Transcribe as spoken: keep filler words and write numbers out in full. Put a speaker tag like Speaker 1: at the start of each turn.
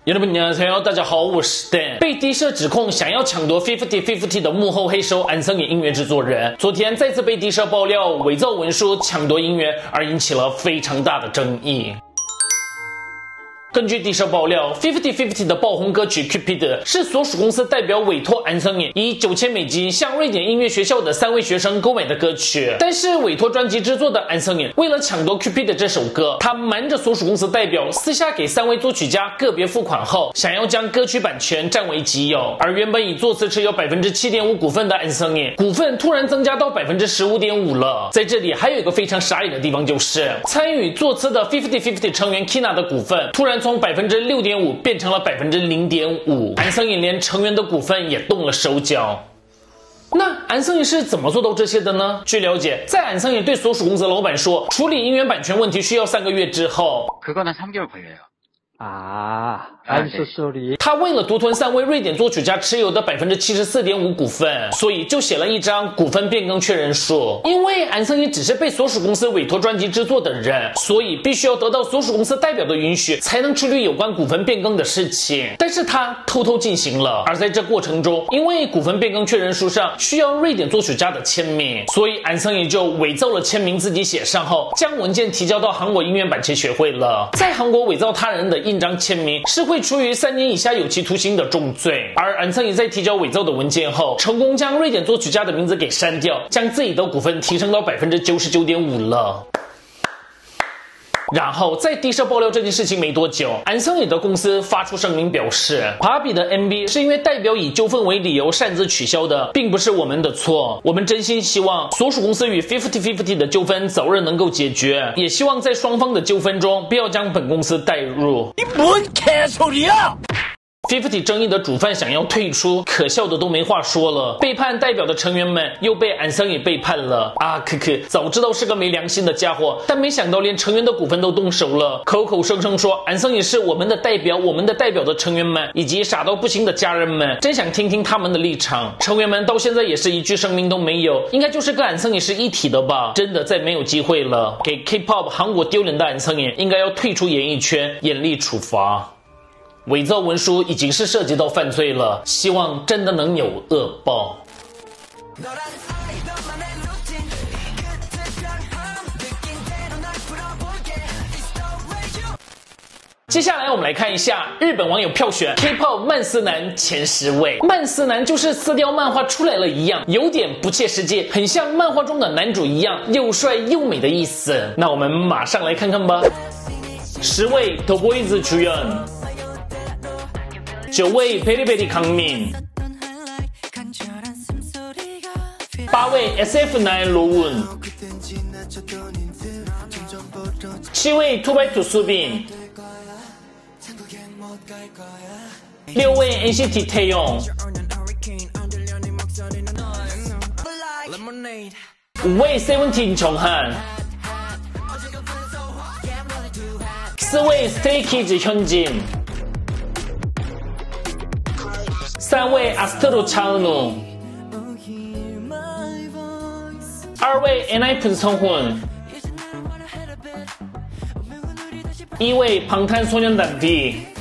Speaker 1: 여러분 안녕하세요，大家好，我是 Dan。被低社指控想要抢夺 Fifty Fifty 的幕后黑手安森野音乐制作人，昨天再次被低社爆料伪造文书、抢夺音乐，而引起了非常大的争议。根据低社爆料 ，Fifty Fifty 的爆红歌曲 Cupid 是所属公司代表委托安森野以九千美金向瑞典音乐学校的三位学生购买的歌曲。但是委托专辑制作的安森野为了抢夺 Cupid 这首歌，他瞒着所属公司代表，私下给三位作曲家个别付款后，想要将歌曲版权占为己有。而原本以作词持有 百分之七点五 股份的安森野，股份突然增加到 百分之十五点五 了。在这里还有一个非常傻眼的地方，就是参与作词的 Fifty Fifty 成员 Kina 的股份突然从 百分之六点五 变成了 百分之零点五， 安森野连成员的股份也动了手脚。那安森野是怎么做到这些的呢？据了解，在安森野对所属公司老板说处理音源版权问题需要三个月之后，
Speaker 2: 그거는 삼 개월 걸려요。
Speaker 3: 啊 I'm so sorry。
Speaker 1: 他为了独吞三位瑞典作曲家持有的 百分之七十四点五 股份，所以就写了一张股份变更确认书。因为安森野只是被所属公司委托专辑制作的人，所以必须要得到所属公司代表的允许才能处理有关股份变更的事情。但是他偷偷进行了，而在这过程中，因为股份变更确认书上需要瑞典作曲家的签名，所以安森野就伪造了签名自己写上后，将文件提交到韩国音乐版权学会了。在韩国伪造他人的印章签名是会处于三年以下有期徒刑的重罪。而安森野在提交伪造的文件后，成功将瑞典作曲家的名字给删掉，将自己的股份提升到 百分之九十九点五 了。然后在低社爆料这件事情没多久，安森野的公司发出声明表示 Pabi 的 M V 是因为代表以纠纷为理由擅自取消的，并不是我们的错。我们真心希望所属公司与 Fifty Fifty 的纠纷早日能够解决，也希望在双方的纠纷中不要将本公司带入。
Speaker 3: 你뭔 개소리야！
Speaker 1: Fifty 争议的主犯想要退出，可笑的都没话说了。背叛代表的成员们又被安森野背叛了啊！可可，早知道是个没良心的家伙，但没想到连成员的股份都动手了，口口声声说安森野是我们的代表，我们的代表的成员们以及傻到不行的家人们，真想听听他们的立场。成员们到现在也是一句声明都没有，应该就是跟安森野是一体的吧？真的再没有机会了，给 K-pop 韩国丢脸的安森野应该要退出演艺圈，严厉处罚。伪造文书已经是涉及到犯罪了，希望真的能有恶报。接下来我们来看一下日本网友票选 K-pop 慢思男前十位。慢思男就是撕掉漫画出来了一样，有点不切实际，很像漫画中的男主一样，又帅又美的意思。那我们马上来看看吧。十位 The Boys 主演，九位 베리베리 강민， 八位 S F 九 로운， 七位투바이투 수빈， 六位 N C T 태용， 五位 세븐틴 정한， 四位 Stray Kids 현진，三位 아스트로 차은우， 二位 엔하이픈 성훈， 一位방탄소년단 V。